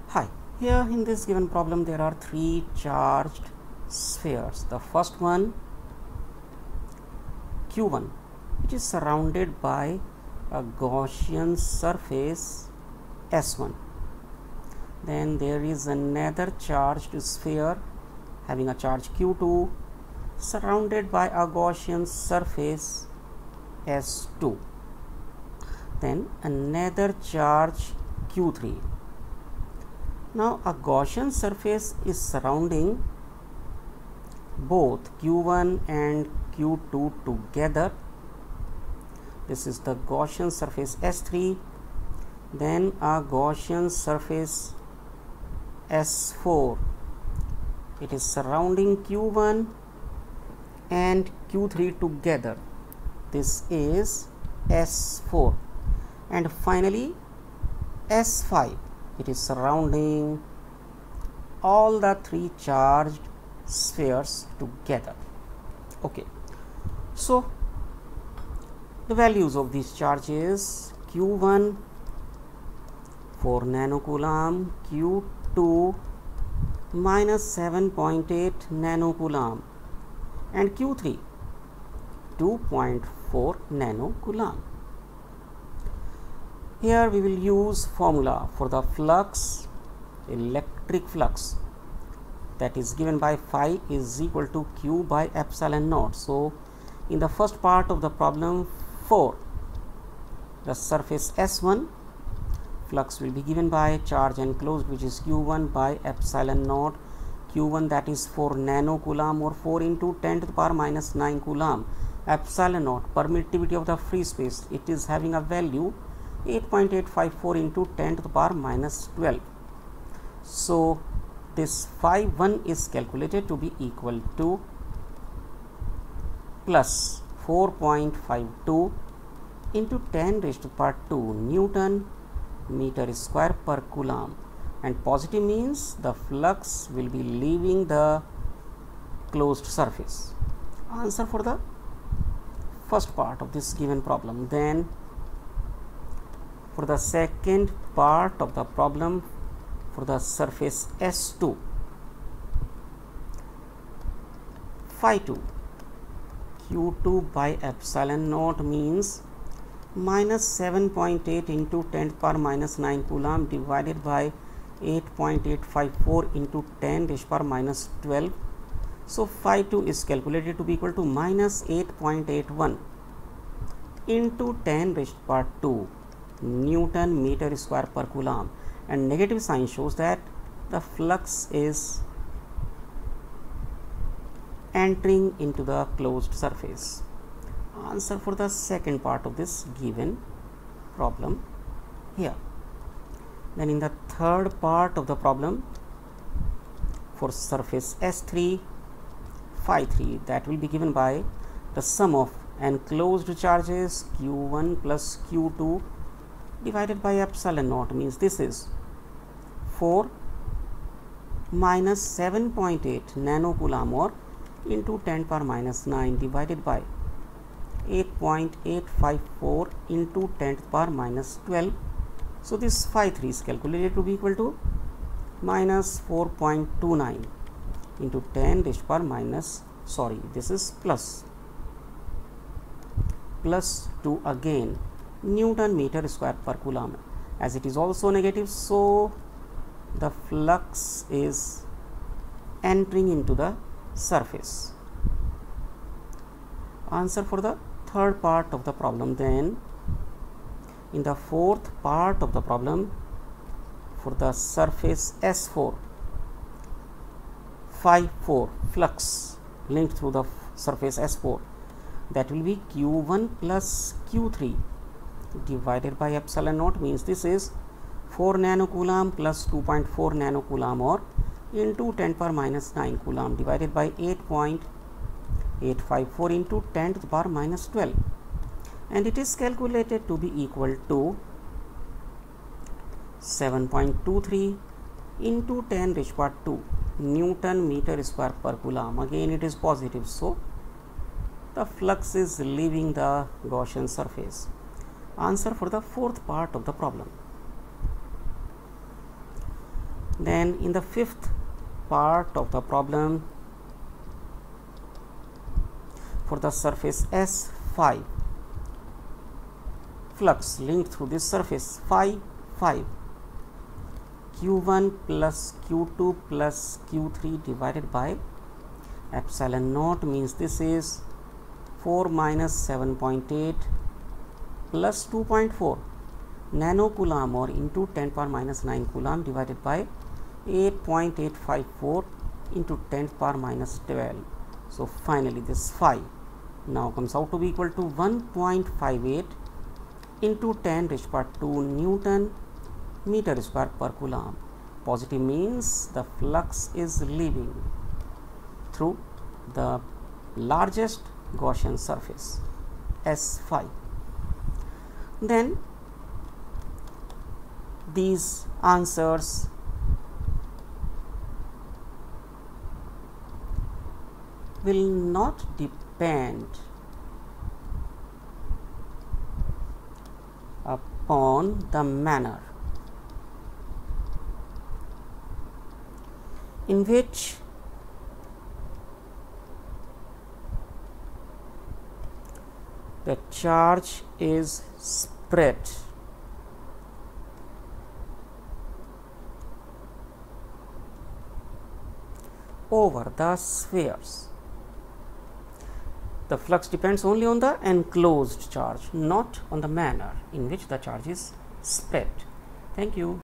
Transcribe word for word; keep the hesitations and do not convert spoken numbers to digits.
Hi, here in this given problem there are three charged spheres. The first one Q one, which is surrounded by a Gaussian surface S one. Then there is another charged sphere having a charge Q two surrounded by a Gaussian surface S two. Then another charge Q three. Now a Gaussian surface is surrounding both Q one and Q two together. This is the Gaussian surface S three. Then a Gaussian surface S four. It is surrounding Q one and Q three together. This is S four. And finally S five. It is surrounding all the three charged spheres together. Okay, so the values of these charges: Q one four nanocoulomb, Q two minus seven point eight nanocoulomb, and Q three two point four nanocoulomb. Here we will use formula for the flux, electric flux, that is given by phi is equal to Q by epsilon naught. So in the first part of the problem four, the surface S one, flux will be given by charge enclosed, which is Q one by epsilon naught. Q one, that is four nanocoulomb or four into ten to the power minus nine coulomb. Epsilon naught, permittivity of the free space, it is having a value eight point eight five four into ten to the power minus twelve. So this phi one is calculated to be equal to plus four point five two into ten raised to the power two Newton meter square per coulomb, and positive means the flux will be leaving the closed surface. Answer for the first part of this given problem. Then for the second part of the problem, for the surface S two, phi two, Q two by epsilon naught means minus seven point eight into ten to the power minus nine coulomb divided by eight point eight five four into ten raised to the power minus twelve. So phi two is calculated to be equal to minus eight point eight one into ten raised to the power two Newton meter square per coulomb, and negative sign shows that the flux is entering into the closed surface. Answer for the second part of this given problem here. Then in the third part of the problem, for surface S three, phi three, that will be given by the sum of enclosed charges Q one plus Q two divided by epsilon naught, means this is four minus seven point eight nanocoulomb or into ten to the power minus nine divided by eight point eight five four into ten to the power minus twelve. So this phi three is calculated to be equal to minus four point two nine into ten raised to the power minus, sorry, this is plus plus two again Newton meter square per coulomb. As it is also negative, so the flux is entering into the surface. Answer for the third part of the problem. Then in the fourth part of the problem, for the surface S four, phi four, flux linked through the surface S four, that will be Q one plus Q three divided by epsilon naught, means this is four nanocoulomb plus two point four nanocoulomb or into ten to the power minus nine coulomb divided by eight point eight five four into ten to the power minus twelve, and it is calculated to be equal to seven point two three into ten raised to the power two Newton meter square per coulomb. Again it is positive, so the flux is leaving the Gaussian surface. Answer for the fourth part of the problem. Then in the fifth part of the problem, for the surface S phi, flux linked through this surface phi phi, Q one plus Q two plus Q three divided by epsilon naught, means this is four minus seven point eight plus two point four nanocoulomb or into ten power minus nine coulomb divided by eight point eight five four into ten power minus twelve. So finally this phi now comes out to be equal to one point five eight into ten raised to power two Newton meter square per coulomb. Positive means the flux is leaving through the largest Gaussian surface S phi. Then these answers will not depend upon the manner in which the charge is spread over the spheres. The flux depends only on the enclosed charge, not on the manner in which the charge is spread. Thank you.